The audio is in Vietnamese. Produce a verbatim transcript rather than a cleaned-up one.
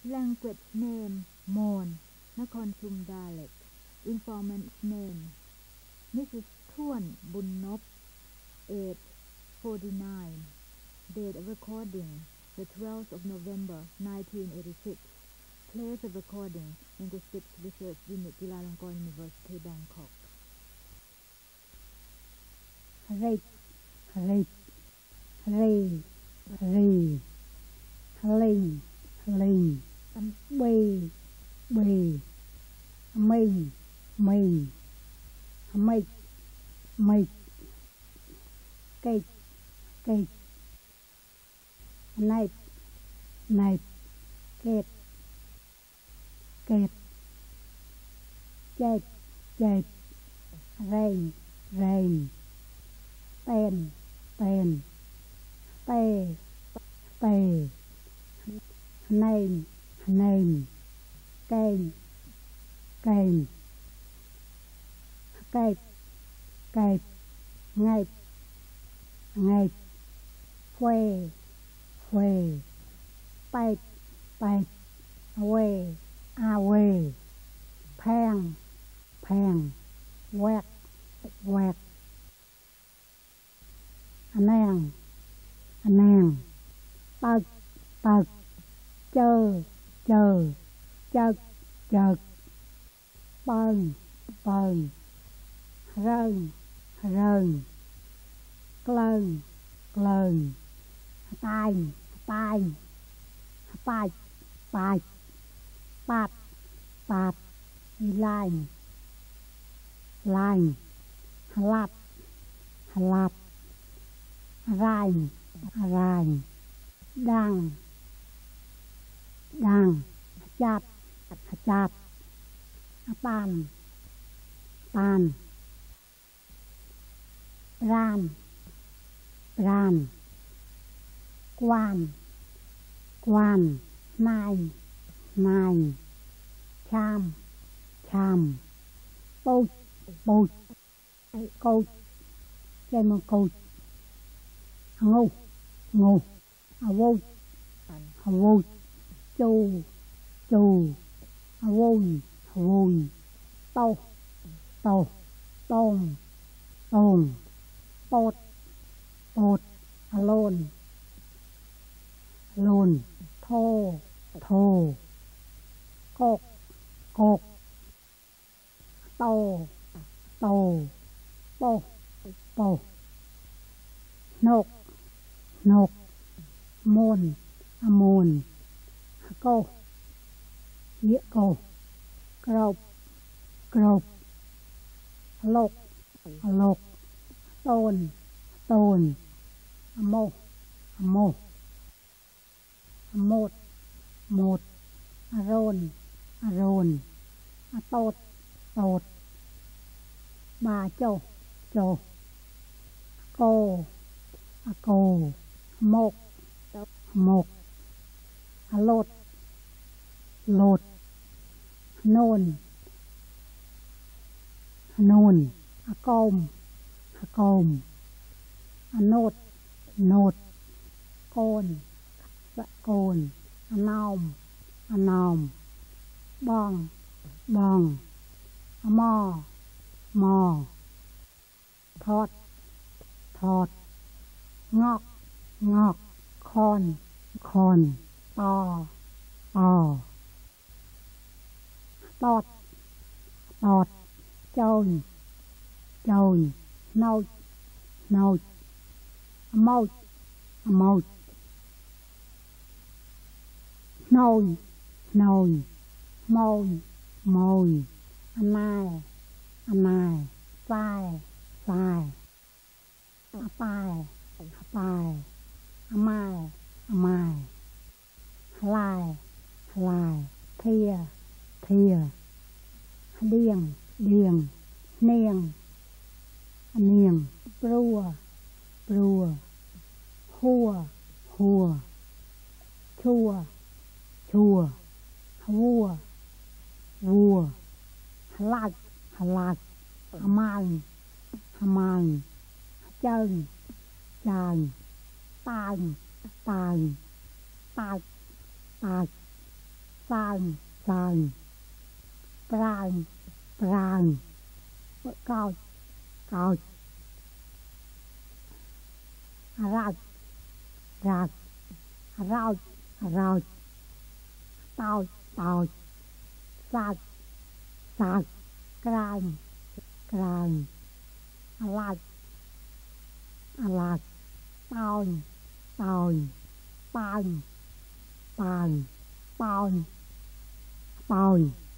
Language name Mon Nakhon Chum dialect Informant name Missus Thuan Bunnop age forty-nine Date of recording the twelfth of November nineteen eighty-six Place of recording Linguistics Research Unit Chulalongkorn University Bangkok Rate Rate Ray Ray Ling Ling Bì Bì Mì Mì Mịch Mịch Kịch Kịch Nạch Nạch Kệt Kệt Chệch Chệch Rèn Rèn Tên Tên Tê Tê Nền Nền Kênh Kênh Kẹp Kẹp Ngẹp Ngẹp Khuê Khuê Bạch Bạch Quê A quê Phèn Phèn Quẹt Quẹt Nàng Nàng Tật Tật Chơ Chơ Chật Chật Bần Bần Rơn Rơn Clơn Clơn Tàn Tàn Bạch Bạch Bạch Bạch Lành Lành Lạch Lạch Rành Rành Đăng Đăng Chặt Chặt Tàn Tàn Ran Ran Quan Quan Nine Nine Cham Cham Bột Bột Cột Trên một cột Ngô Ngô Vô Vô Chu Chu Vùn Vùn Tô Tô Tôm Tôm Bột Bột Lôn Lôn Thô Thô Cột Cột Tô Tô Bồ Bồ Nột Nột Môn Môn Cô Nghĩa cô Cộp Cộp Lục Lục Tôn Tôn Mô Mô Một Một Rôn Rôn Tốt Tốt Bà chô Chô Cô Cô Một Một Lột Lột Nôn Nôn Côm Côm Nốt Nốt Côn Côn Nòm Nòm Bong Bong Mò Mò Thọt Thọt Ngọc Ngọc Khôn Khôn To To Tọt Tọt Chôn Chôn Nâu Nâu Mâu Mâu Nồi Nồi Môi Môi Nai Nai Phai Phai Pai Pai Mai Mai Lai Lai Thia Thia Điềng Điềng Niềng Niềng Brua Brua Hùa Hùa Chua Chua Vua Vua Lạch Lạch Mang Mang Chân Chân Tàn Tàn Tạc Tạc sang sang prang prang cao cao rạc rạc rau rau tao tao sạc sạc krang krang lạt lạt tao tao pan pan pan pan